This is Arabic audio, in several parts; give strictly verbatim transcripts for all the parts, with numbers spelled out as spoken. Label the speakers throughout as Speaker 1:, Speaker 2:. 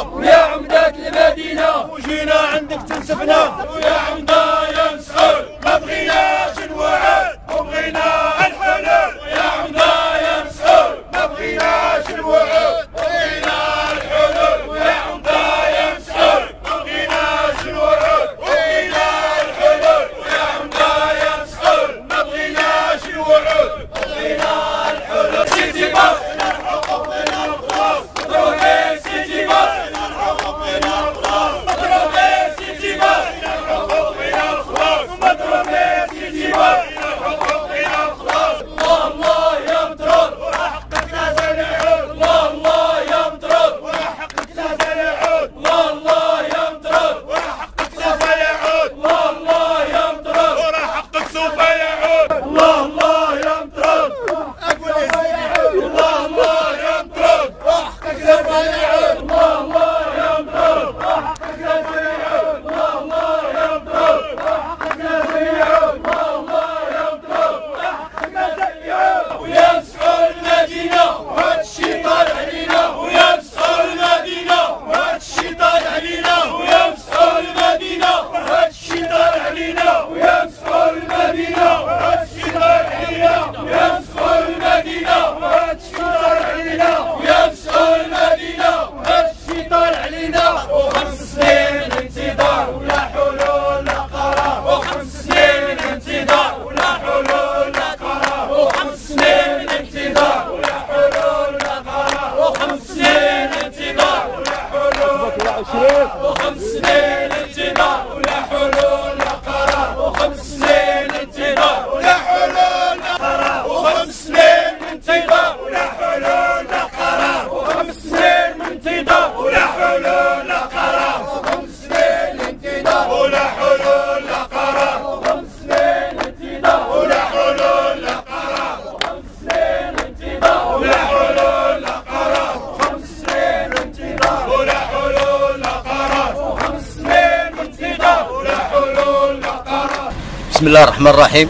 Speaker 1: ويا عمدة المدينة
Speaker 2: وجينا عندك تنسفنا
Speaker 1: ويا عمدة يا مسؤول
Speaker 2: ما بغيناش الوعد وبغينا الحلول
Speaker 1: ويا عمدة يا مسؤول
Speaker 2: ما بغيناش الوعد
Speaker 1: وبغينا الحلول ويا عمدة يا مسؤول
Speaker 2: ما بغيناش الوعد
Speaker 1: وبغينا الحلول ويا عمدة يا مسؤول
Speaker 2: ما بغيناش الوعد
Speaker 1: وبغينا الحلول سيتي باص
Speaker 2: الحقوق بين الخلاص
Speaker 1: مضروبين سيتي باص
Speaker 2: الحقوق بين الخلاص
Speaker 1: مضروبين سيتي باص
Speaker 2: الحقوق بين الخلاص
Speaker 1: مضروبين سيتي باص
Speaker 2: الحقوق بين الخلاص
Speaker 1: الله الله يا مضروب
Speaker 2: وحقك لازم يعود
Speaker 1: الله الله يا مضروب
Speaker 2: وحقك لازم يعود
Speaker 1: الله الله يا مضروب
Speaker 2: وحقك سوف يعود
Speaker 1: الله الله يا مضروب
Speaker 2: ورا حقك سوف يعود الله الله يا مطرود اقول يا سيدي الله الله يا مطرود وحقك سوف يعود
Speaker 1: الله الله يا مضروب حقك لازم يعود الله الله يا مضروب حقك لازم يعود الله الله يا مضروب حقك لازم يعود ويا مسؤول المدينة
Speaker 2: وهذا الشي طالع علينا
Speaker 1: ويا مسؤول المدينة
Speaker 2: وهذا الشي طالع علينا
Speaker 1: ويا مسؤول المدينة
Speaker 2: وهذا الشي طالع علينا
Speaker 1: ويا مسؤول المدينة
Speaker 2: وهذا الشي طالع علينا
Speaker 1: ويا مسؤول المدينة
Speaker 2: وهذا الشي طالع علينا
Speaker 1: ويا مسؤول المدينة
Speaker 2: وهذا الشي طالع علينا
Speaker 1: وخمس سنين انتظار ولا حلول لا قرار وخمس سنين انتظار ولا حلول لا قرار وخمس سنين انتظار ولا حلول لا قرار وخمس سنين انتظار ولا حلول لا قرار وخمس سنين انتظار ولا حلول لا قرار وخمس سنين انتظار ولا حلول لا قرار وخمس سنين انتظار ولا حلول لا قرار وخمس سنين انتظار ولا حلول لا قرار وخمس سنين انتظار
Speaker 2: ولا حلول لا قرار
Speaker 1: وخمس سنين انتظار
Speaker 2: ولا حلول لا قرار
Speaker 1: وخمس سنين انتظار
Speaker 2: ولا حلول لا قرار
Speaker 1: وخمس سنين انتظار
Speaker 2: ولا حلول لا قرار
Speaker 1: وخمس سنين انتظار
Speaker 2: ولا حلول لا قرار.
Speaker 3: بسم الله الرحمن الرحيم،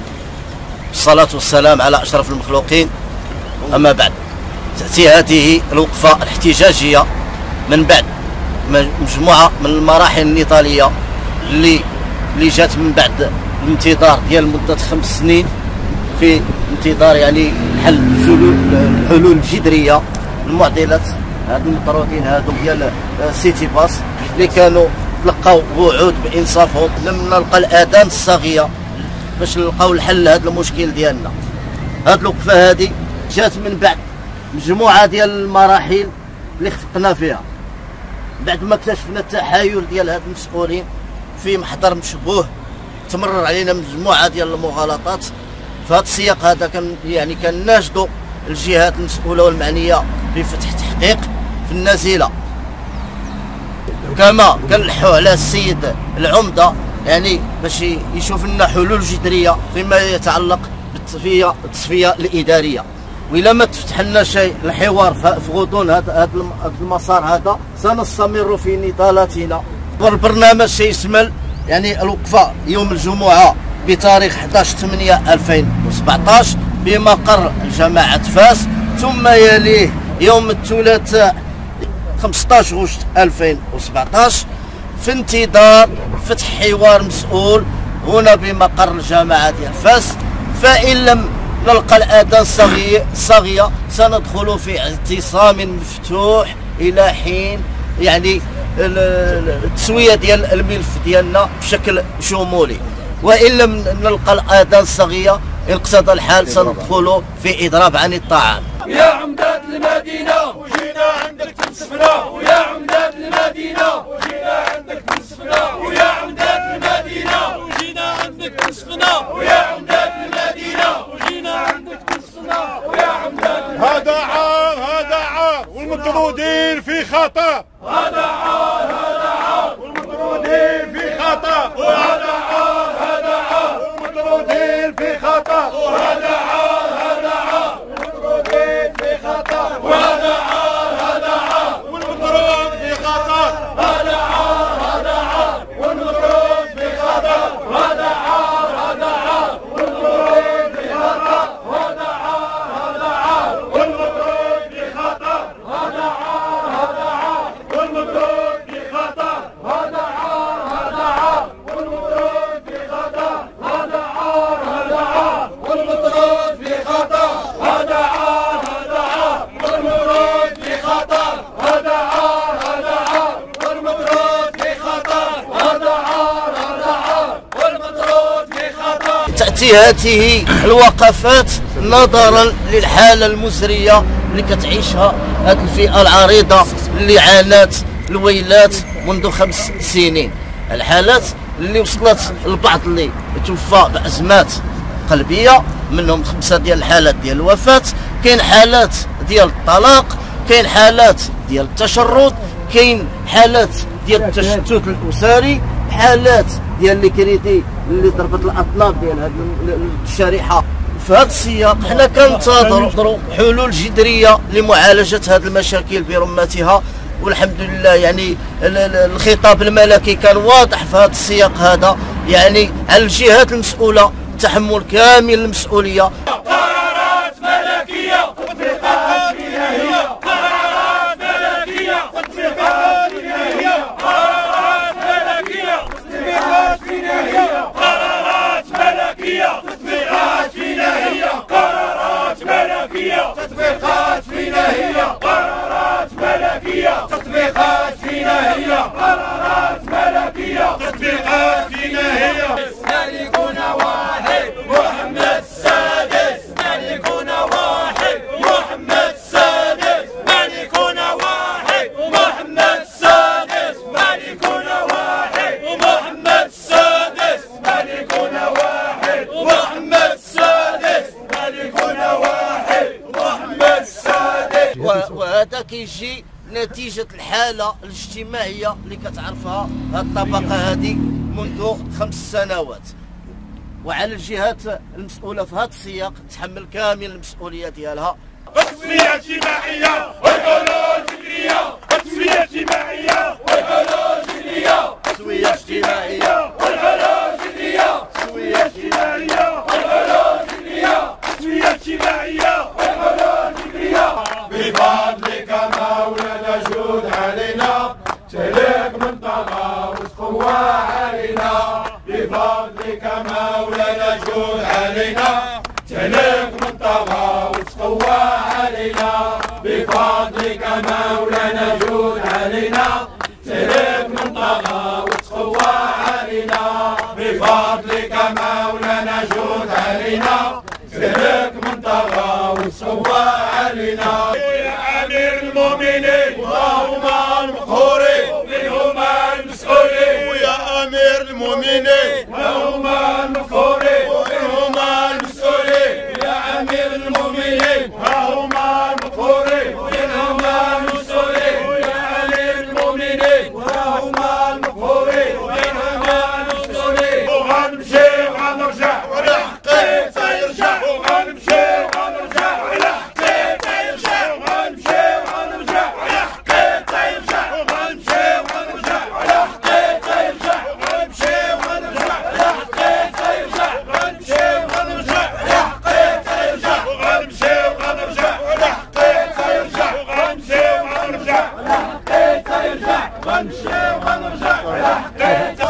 Speaker 3: الصلاة والسلام على أشرف المخلوقين. أما بعد، تأتي هذه الوقفة الاحتجاجية من بعد مجموعة من المراحل النضالية اللي اللي جات من بعد الانتظار ديال مدة خمس سنين في انتظار يعني حل الحلول الحلول الجذرية لمعضلة هاد المطرودين هادو ديال سيتي باص اللي كانوا تلقاو وعود بإنصافهم. لم نلقى الآذان الصاغية باش نلقاو الحل لهذا المشكل ديالنا. هاد الوقفة هادي جات من بعد مجموعة ديال المراحل اللي خفقنا فيها بعد ما اكتشفنا التحايل ديال هاد المسؤولين في محضر مشبوه. تمرر علينا مجموعة ديال المغالطات. في هذا السياق هذا كان يعني كناشدوا الجهات المسؤولة والمعنية بفتح تحقيق في النازلة، كما كنلحوا على السيد العمدة يعني باش يشوف لنا حلول جذرية فيما يتعلق بالتصفية التصفية الإدارية. وإلا ما تفتح لنا شيء الحوار في غضون هذا المسار هذا سنستمر في نضالاتنا. والبرنامج سيشمل يعني الوقفة يوم الجمعة بتاريخ أحد عشر ثمانية ألفين وسبعطاش بمقر جماعة فاس، ثم يليه يوم الثلاثاء خمسطاش غشت ألفين وسبعطاش في انتظار فتح حوار مسؤول هنا بمقر الجماعة ديال فاس. فإن لم نلقى الآذان الصاغية سندخل في اعتصام مفتوح إلى حين يعني التسوية ديال الملف ديالنا بشكل شمولي. وإن لم نلقى الآذان الصاغية إن اقتضى الحال سندخل في إضراب عن الطعام.
Speaker 1: يا عمدة المدينة
Speaker 2: وجينا عندك تنسفنا
Speaker 1: ويا عمدة المدينة
Speaker 2: وجينا عندك تنسفنا
Speaker 1: ويا عمدة المدينة
Speaker 2: وجينا عندك تنسفنا
Speaker 1: ويا عمدة المدينة
Speaker 2: وجينا عندك تنسفنا
Speaker 1: ويا عمدة
Speaker 2: هذا عار هذا عار والمطرودين في خطأ.
Speaker 1: هذا عار هذا عار
Speaker 2: والمطرودين في خطأ.
Speaker 1: وهذا عار هذا عار
Speaker 2: والمطرودين في خطأ.
Speaker 1: وهذا عار هذا عار
Speaker 2: والمطرودين في خطأ.
Speaker 1: وهذا عار هذا عار
Speaker 2: والمطرود في خطأ.
Speaker 1: هذا عار هذا عار والمطرود في خطر. هذا عار هذا عار والمطرود في خطر. هذا عار هذا عار والمطرود في خطر. هذا عار هذا عار والمطرود
Speaker 2: خطر هذا عار هذا عار والمطرود في خطر هذا عار هذا عار والمطرود في خطر هذا عار هذا عار والمطرود في خطر هذا عار هذا عار والمطرود في خطر هذا عار هذا عار والمطرود في خطر.
Speaker 3: تأتي هذه الوقفات نظرا للحالة المزرية اللي كتعيشها هذه الفئة العريضة اللي عانت الويلات منذ خمس سنين. الحالات اللي وصلت البعض اللي توفى بأزمات قلبية، منهم خمسة ديال الحالات ديال الوفاة، كاين حالات ديال الطلاق، كاين حالات ديال التشرد، كاين حالات ديال التشتت الأسري، حالات ديال لي كريدي اللي ضربت الاطناب ديال هذه الشريحه. في هذا السياق حنا كننتظروا حلول جذريه لمعالجه هذه المشاكل برمتها، والحمد لله يعني الخطاب الملكي كان واضح في هذا السياق هذا، يعني على الجهات المسؤوله تحمل كامل المسؤوليه.
Speaker 2: قرارات ملكيه تطبيقات جنائيه، قرارات ملكيه تطبيقات جنائيه، قرارات ملكيه تطبيقات جنائيه، قرارات ملكيه تطبيقات جنائيه، قرارات ملكيه تطبيقات جنائيه، قرارات ملكيه تطبيقات جنائيه، قرارات ملكيه تطبيقات جنائيه. ملكنا واحد محمد السادس، ملكنا واحد محمد السادس، ملكنا واحد محمد السادس، ملكنا واحد محمد السادس، ملكنا واحد محمد السادس، ملكنا واحد محمد السادس.
Speaker 3: وهذا كيجي نتيجة الحالة الاجتماعية اللي كتعرفها هذه الطبقة هذه منذ خمس سنوات، وعلى الجهات المسؤولة في هذا السياق تحمل كامل المسؤولية ديالها.
Speaker 2: التسوية اجتماعية والحلول جذرية، التسوية اجتماعية والحلول جذرية، التسوية اجتماعية والحلول جذرية، التسوية اجتماعية والحلول جذرية، التسوية اجتماعية والحلول جذرية. بفضلك مولانا جود علينا، تلك من طغى وتقوى علينا. بفضلك مولانا جود علينا، تلك من طغى وتقوى علينا. بفضلك مولانا جود علينا، تلك من طغى وتقوى علينا. بفضلك مولانا جود علينا، تلك من طغى وتقوى علينا. يا امير المؤمنين اللهم المقهورين منهم المسؤولين، ويا امير المؤمنين وهم المقهورين منهم المسؤولين، يا امير المؤمنين وهم المقهورين منهم المسؤولين، ويا امير المؤمنين وهم المقهورين منهم المسؤولين. وغنمشي وغنرجع والحقيقة يرجع، وغنمشي وغنرجع والحقيقة يرجع، وغنمشي وغنرجع والحقيقة يرجع، وغنمشي وغنرجع والحقيقة يرجع، وغنمشي وغنرجع والحقيقة يرجع، وغنمشي وغنرجع والحقيقة يرجع، وغنمشي وغنرجع والحقيقة يرجع، وغنمشي وغنرجع والحقيقة يرجع، وغنمشي وغنرجع والحقيقة.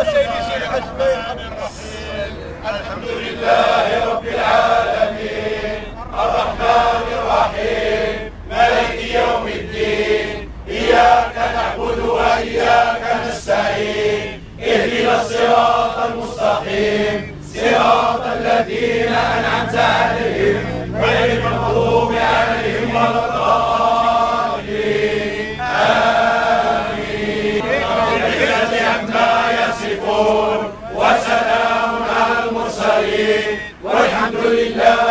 Speaker 2: الحمد لله رب العالمين الرحمن الرحيم مالك يوم الدين، إياك نعبد وإياك نستعين، اهدنا الصراط المستقيم صراط الذين أنعمت عليهم غير المغضوب عليهم ولا الضالين. آمين. عما يصفون وسلام على المرسلين والحمد لله